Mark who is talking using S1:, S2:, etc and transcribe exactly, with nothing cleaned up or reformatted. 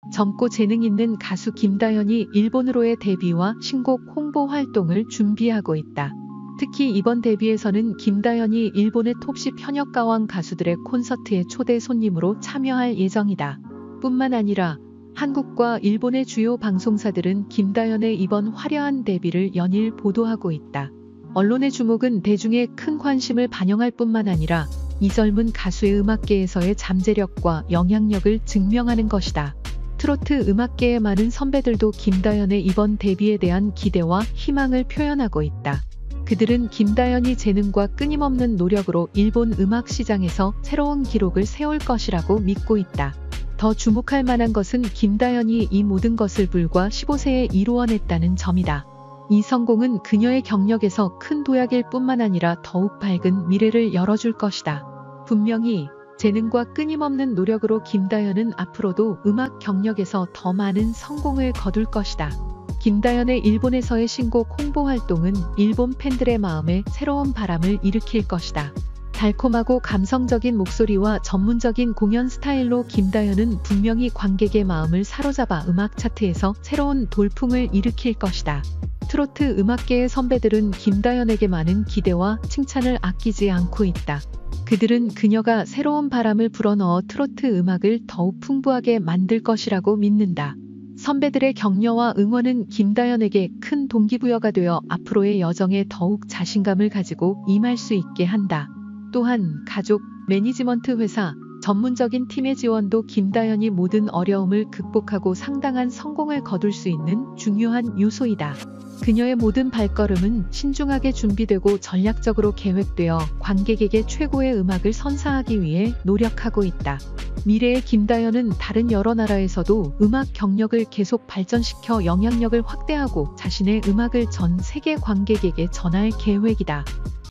S1: 젊고 재능 있는 가수 김다연이 일본으로의 데뷔와 신곡 홍보 활동을 준비하고 있다. 특히 이번 데뷔에서는 김다연이 일본의 톱십 현역 가왕 가수들의 콘서트에 초대 손님으로 참여할 예정이다. 뿐만 아니라 한국과 일본의 주요 방송사들은 김다연의 이번 화려한 데뷔를 연일 보도하고 있다. 언론의 주목은 대중의 큰 관심을 반영할 뿐만 아니라 이 젊은 가수의 음악계에서의 잠재력과 영향력을 증명하는 것이다. 트로트 음악계의 많은 선배들도 김다연의 이번 데뷔에 대한 기대와 희망을 표현하고 있다. 그들은 김다연이 재능과 끊임없는 노력으로 일본 음악 시장에서 새로운 기록을 세울 것이라고 믿고 있다. 더 주목할 만한 것은 김다연이 이 모든 것을 불과 십오 세에 이루어냈다는 점이다. 이 성공은 그녀의 경력에서 큰 도약일 뿐만 아니라 더욱 밝은 미래를 열어줄 것이다. 분명히 재능과 끊임없는 노력으로 김다연은 앞으로도 음악 경력에서 더 많은 성공을 거둘 것이다. 김다연의 일본에서의 신곡 홍보 활동은 일본 팬들의 마음에 새로운 바람을 일으킬 것이다. 달콤하고 감성적인 목소리와 전문적인 공연 스타일로 김다연은 분명히 관객의 마음을 사로잡아 음악 차트에서 새로운 돌풍을 일으킬 것이다. 트로트 음악계의 선배들은 김다연에게 많은 기대와 칭찬을 아끼지 않고 있다. 그들은 그녀가 새로운 바람을 불어넣어 트로트 음악을 더욱 풍부하게 만들 것이라고 믿는다. 선배들의 격려와 응원은 김다연에게 큰 동기부여가 되어 앞으로의 여정에 더욱 자신감을 가지고 임할 수 있게 한다. 또한 가족, 매니지먼트 회사, 전문적인 팀의 지원도 김다연이 모든 어려움을 극복하고 상당한 성공을 거둘 수 있는 중요한 요소이다. 그녀의 모든 발걸음은 신중하게 준비되고 전략적으로 계획되어 관객에게 최고의 음악을 선사하기 위해 노력하고 있다. 미래의 김다연은 다른 여러 나라에서도 음악 경력을 계속 발전시켜 영향력을 확대하고 자신의 음악을 전 세계 관객에게 전할 계획이다.